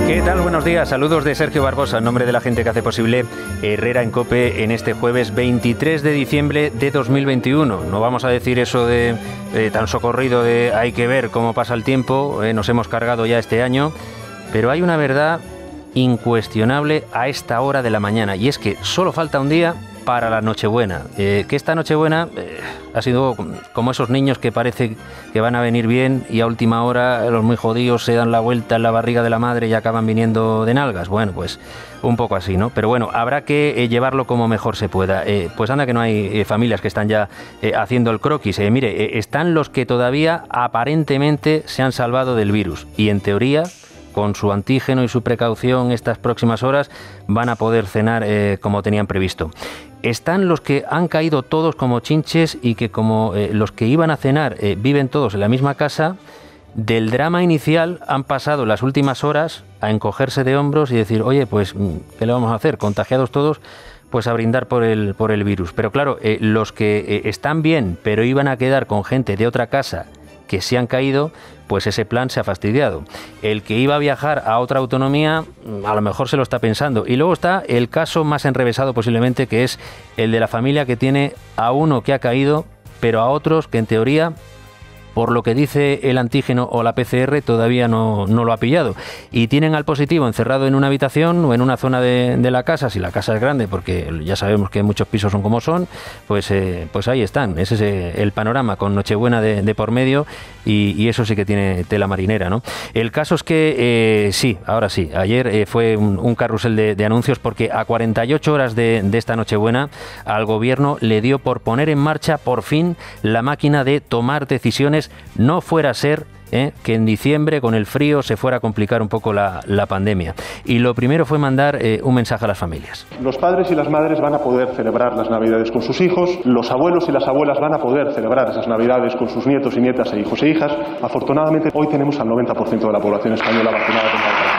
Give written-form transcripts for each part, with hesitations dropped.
¿Qué tal? Buenos días. Saludos de Sergio Barbosa, en nombre de la gente que hace posible Herrera en COPE en este jueves 23 de diciembre de 2021. No vamos a decir eso de tan socorrido de hay que ver cómo pasa el tiempo, nos hemos cargado ya este año, pero hay una verdad incuestionable a esta hora de la mañana, y es que solo falta un día para la Nochebuena. Que esta Nochebuena ha sido como esos niños que parece que van a venir bien y a última hora los muy jodidos se dan la vuelta en la barriga de la madre y acaban viniendo de nalgas. Bueno, pues un poco así, ¿no? Pero bueno, habrá que llevarlo como mejor se pueda. Pues anda que no hay familias que están ya haciendo el croquis. Mire, están los que todavía aparentemente se han salvado del virus y en teoría, con su antígeno y su precaución estas próximas horas, van a poder cenar como tenían previsto. Están los que han caído todos como chinches y que, como los que iban a cenar viven todos en la misma casa, del drama inicial han pasado las últimas horas a encogerse de hombros y decir, oye, pues, ¿qué le vamos a hacer? Contagiados todos, pues a brindar por el virus. Pero claro, los que están bien, pero iban a quedar con gente de otra casa que se han caído, pues ese plan se ha fastidiado. El que iba a viajar a otra autonomía, a lo mejor se lo está pensando. Y luego está el caso más enrevesado posiblemente, que es el de la familia que tiene a uno que ha caído, pero a otros que en teoría, por lo que dice el antígeno o la PCR, todavía no lo ha pillado. Y tienen al positivo encerrado en una habitación o en una zona de la casa, si la casa es grande, porque ya sabemos que muchos pisos son como son, pues ahí están. Ese es el panorama, con Nochebuena de por medio, y eso sí que tiene tela marinera, ¿no? El caso es que, sí, ahora sí, ayer fue un carrusel de anuncios, porque a 48 horas de esta Nochebuena al gobierno le dio por poner en marcha por fin la máquina de tomar decisiones. No fuera a ser que en diciembre con el frío se fuera a complicar un poco la pandemia. Y lo primero fue mandar un mensaje a las familias. Los padres y las madres van a poder celebrar las Navidades con sus hijos, los abuelos y las abuelas van a poder celebrar esas Navidades con sus nietos y nietas e hijos e hijas. Afortunadamente hoy tenemos al 90% de la población española vacunada contra el coronavirus.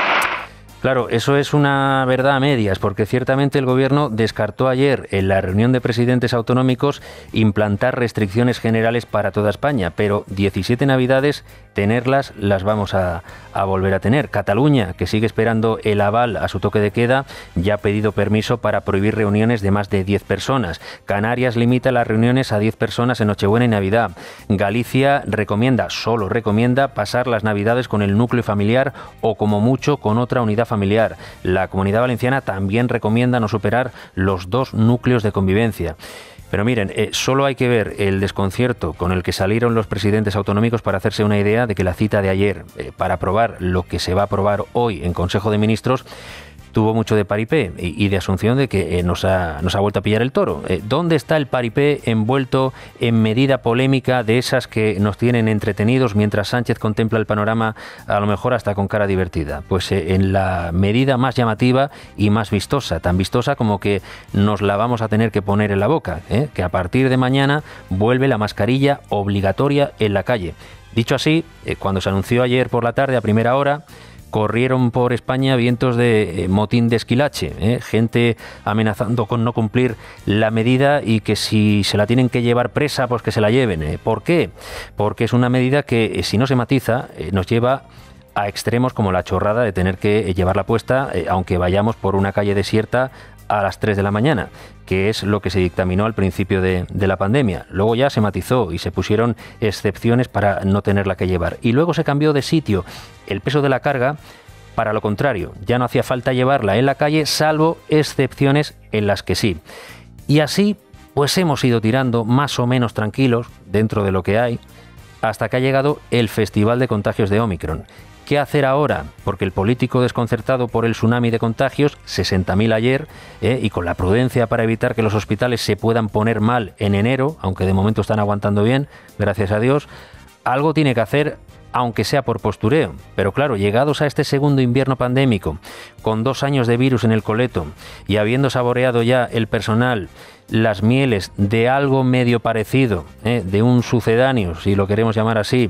Claro, eso es una verdad a medias, porque ciertamente el gobierno descartó ayer en la reunión de presidentes autonómicos implantar restricciones generales para toda España, pero 17 Navidades tenerlas las vamos a volver a tener. Cataluña, que sigue esperando el aval a su toque de queda, ya ha pedido permiso para prohibir reuniones de más de 10 personas. Canarias limita las reuniones a 10 personas en Nochebuena y Navidad. Galicia solo recomienda pasar las Navidades con el núcleo familiar o como mucho con otra unidad familiar. La Comunidad Valenciana también recomienda no superar los 2 núcleos de convivencia. Pero miren, solo hay que ver el desconcierto con el que salieron los presidentes autonómicos para hacerse una idea de que la cita de ayer para aprobar lo que se va a aprobar hoy en Consejo de Ministros tuvo mucho de paripé y de asunción de que nos ha vuelto a pillar el toro. ¿Dónde está el paripé envuelto en medida polémica de esas que nos tienen entretenidos mientras Sánchez contempla el panorama, a lo mejor hasta con cara divertida? Pues en la medida más llamativa y más vistosa, tan vistosa como que nos la vamos a tener que poner en la boca, que a partir de mañana vuelve la mascarilla obligatoria en la calle. Dicho así, cuando se anunció ayer por la tarde a primera hora, corrieron por España vientos de motín de esquilache, gente amenazando con no cumplir la medida y que si se la tienen que llevar presa, pues que se la lleven. ¿Por qué? Porque es una medida que, si no se matiza, nos lleva a extremos como la chorrada de tener que llevarla puesta, aunque vayamos por una calle desierta a las 3 de la mañana, que es lo que se dictaminó al principio de la pandemia. Luego ya se matizó y se pusieron excepciones para no tenerla que llevar. Y luego se cambió de sitio el peso de la carga para lo contrario. Ya no hacía falta llevarla en la calle, salvo excepciones en las que sí. Y así, pues hemos ido tirando más o menos tranquilos dentro de lo que hay, hasta que ha llegado el Festival de Contagios de Ómicron. ¿Qué hacer ahora? Porque el político desconcertado por el tsunami de contagios, 60.000 ayer, y con la prudencia para evitar que los hospitales se puedan poner mal en enero, aunque de momento están aguantando bien, gracias a Dios, algo tiene que hacer, aunque sea por postureo. Pero claro, llegados a este segundo invierno pandémico, con 2 años de virus en el coleto y habiendo saboreado ya el personal las mieles de algo medio parecido, de un sucedáneo, si lo queremos llamar así,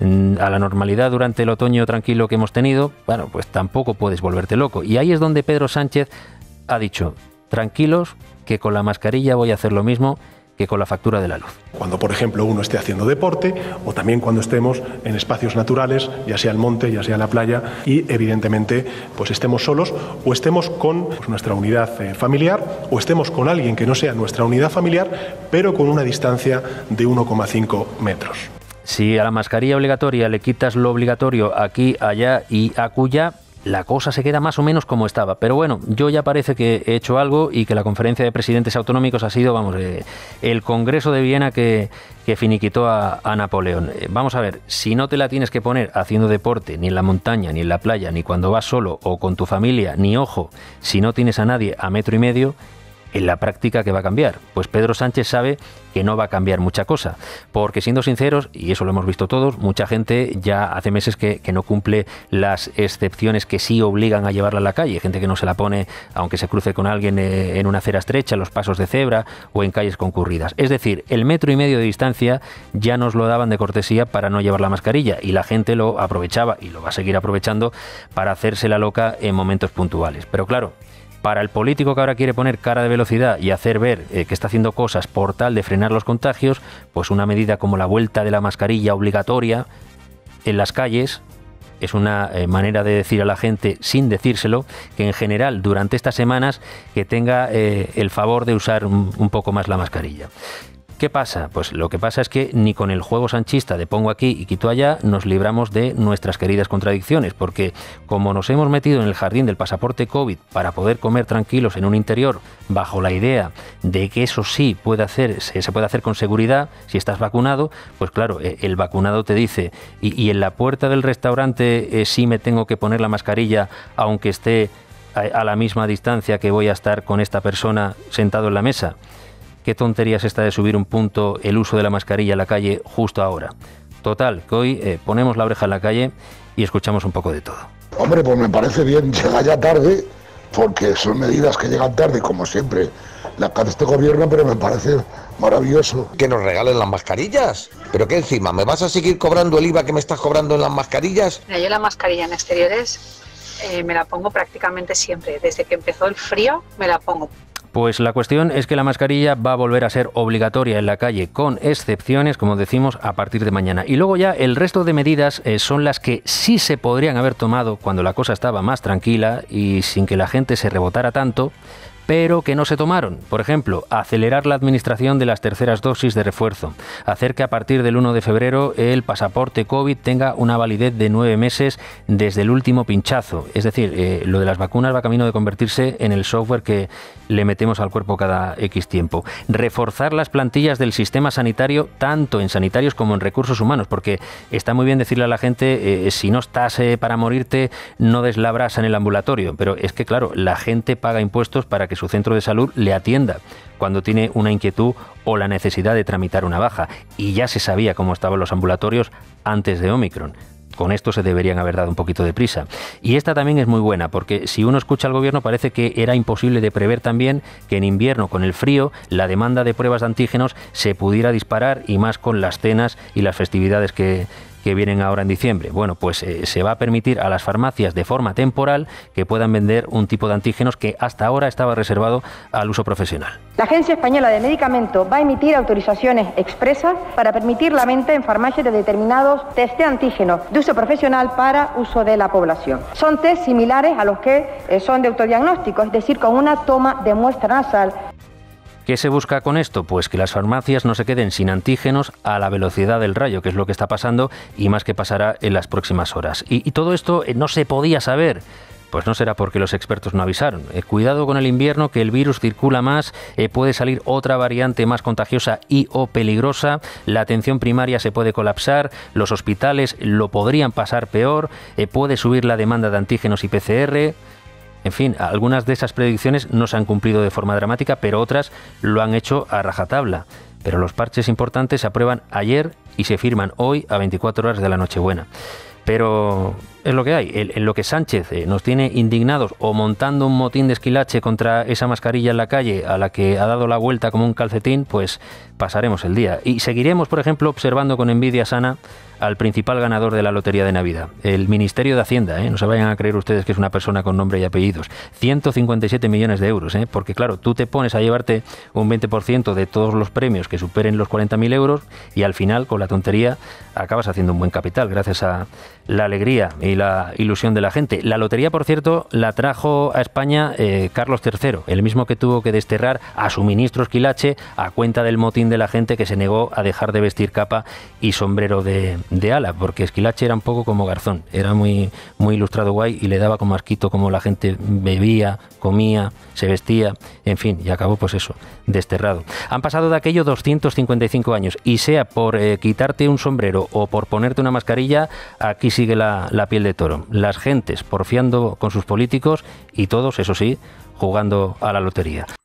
a la normalidad durante el otoño tranquilo que hemos tenido, bueno, pues tampoco puedes volverte loco. Y ahí es donde Pedro Sánchez ha dicho, tranquilos, que con la mascarilla voy a hacer lo mismo que con la factura de la luz. Cuando, por ejemplo, uno esté haciendo deporte o también cuando estemos en espacios naturales, ya sea el monte, ya sea la playa y, evidentemente, pues estemos solos o estemos con nuestra unidad familiar o estemos con alguien que no sea nuestra unidad familiar, pero con una distancia de 1,5 metros. Si a la mascarilla obligatoria le quitas lo obligatorio aquí, allá y acullá, la cosa se queda más o menos como estaba. Pero bueno, yo ya parece que he hecho algo y que la conferencia de presidentes autonómicos ha sido, el Congreso de Viena que finiquitó a Napoleón. Vamos a ver, si no te la tienes que poner haciendo deporte, ni en la montaña, ni en la playa, ni cuando vas solo o con tu familia, ni ojo, si no tienes a nadie a 1,5 metros, en la práctica, ¿qué va a cambiar? Pues Pedro Sánchez sabe que no va a cambiar mucha cosa, porque siendo sinceros, y eso lo hemos visto todos, mucha gente ya hace meses que no cumple las excepciones que sí obligan a llevarla a la calle, gente que no se la pone aunque se cruce con alguien en una acera estrecha, en los pasos de cebra o en calles concurridas. Es decir, el 1,5 metros de distancia ya nos lo daban de cortesía para no llevar la mascarilla y la gente lo aprovechaba y lo va a seguir aprovechando para hacerse la loca en momentos puntuales. Pero claro, para el político que ahora quiere poner cara de velocidad y hacer ver que está haciendo cosas por tal de frenar los contagios, pues una medida como la vuelta de la mascarilla obligatoria en las calles es una manera de decir a la gente, sin decírselo, que en general durante estas semanas que tenga el favor de usar un poco más la mascarilla. ¿Qué pasa? Pues lo que pasa es que ni con el juego sanchista de pongo aquí y quito allá nos libramos de nuestras queridas contradicciones, porque como nos hemos metido en el jardín del pasaporte COVID para poder comer tranquilos en un interior bajo la idea de que eso sí se puede hacer con seguridad si estás vacunado, pues claro, el vacunado te dice y en la puerta del restaurante sí me tengo que poner la mascarilla aunque esté a la misma distancia que voy a estar con esta persona sentado en la mesa. ¿Qué tontería es esta de subir un punto el uso de la mascarilla en la calle justo ahora? Total, que hoy ponemos la oreja en la calle y escuchamos un poco de todo. Hombre, pues me parece bien, llega ya tarde, porque son medidas que llegan tarde, como siempre, las que hace este gobierno, pero me parece maravilloso. Que nos regalen las mascarillas. ¿Pero qué encima? ¿Me vas a seguir cobrando el IVA que me estás cobrando en las mascarillas? Mira, yo la mascarilla en exteriores me la pongo prácticamente siempre. Desde que empezó el frío me la pongo. Pues la cuestión es que la mascarilla va a volver a ser obligatoria en la calle, con excepciones, como decimos, a partir de mañana. Y luego ya el resto de medidas son las que sí se podrían haber tomado cuando la cosa estaba más tranquila y sin que la gente se rebotara tanto, pero que no se tomaron. Por ejemplo, acelerar la administración de las terceras dosis de refuerzo, hacer que a partir del 1 de febrero el pasaporte COVID tenga una validez de 9 meses desde el último pinchazo. Es decir, lo de las vacunas va camino de convertirse en el software que le metemos al cuerpo cada X tiempo. Reforzar las plantillas del sistema sanitario, tanto en sanitarios como en recursos humanos, porque está muy bien decirle a la gente, si no estás para morirte, no des la brasa en el ambulatorio, pero es que claro, la gente paga impuestos para que su centro de salud le atienda cuando tiene una inquietud o la necesidad de tramitar una baja. Y ya se sabía cómo estaban los ambulatorios antes de Omicron. Con esto se deberían haber dado un poquito de prisa. Y esta también es muy buena, porque si uno escucha al gobierno parece que era imposible de prever también que en invierno, con el frío, la demanda de pruebas de antígenos se pudiera disparar, y más con las cenas y las festividades que vienen ahora en diciembre. Bueno, pues se va a permitir a las farmacias de forma temporal que puedan vender un tipo de antígenos que hasta ahora estaba reservado al uso profesional. La Agencia Española de Medicamentos va a emitir autorizaciones expresas para permitir la venta en farmacias de determinados test de antígenos de uso profesional para uso de la población. Son test similares a los que son de autodiagnóstico, es decir, con una toma de muestra nasal. ¿Qué se busca con esto? Pues que las farmacias no se queden sin antígenos a la velocidad del rayo, que es lo que está pasando y más que pasará en las próximas horas. Y todo esto no se podía saber. Pues no será porque los expertos no avisaron. Cuidado con el invierno, que el virus circula más, puede salir otra variante más contagiosa y o peligrosa, la atención primaria se puede colapsar, los hospitales lo podrían pasar peor, puede subir la demanda de antígenos y PCR... En fin, algunas de esas predicciones no se han cumplido de forma dramática, pero otras lo han hecho a rajatabla. Pero los parches importantes se aprueban ayer y se firman hoy a 24 horas de la Nochebuena. Pero es lo que hay. En lo que Sánchez nos tiene indignados o montando un motín de esquilache contra esa mascarilla en la calle a la que ha dado la vuelta como un calcetín, pues pasaremos el día. Y seguiremos, por ejemplo, observando con envidia sana al principal ganador de la Lotería de Navidad, el Ministerio de Hacienda, no se vayan a creer ustedes que es una persona con nombre y apellidos, 157 millones de euros, porque claro, tú te pones a llevarte un 20% de todos los premios que superen los 40.000 euros y al final, con la tontería, acabas haciendo un buen capital gracias a la alegría y la ilusión de la gente. La lotería, por cierto, la trajo a España Carlos III, el mismo que tuvo que desterrar a su ministro Esquilache a cuenta del motín de la gente que se negó a dejar de vestir capa y sombrero de ala, porque Esquilache era un poco como Garzón, era muy ilustrado guay y le daba como asquito como la gente bebía, comía, se vestía, en fin, y acabó pues eso, desterrado. Han pasado de aquello 255 años y sea por quitarte un sombrero o por ponerte una mascarilla, aquí sigue la piel de toro. Las gentes porfiando con sus políticos y todos, eso sí, jugando a la lotería.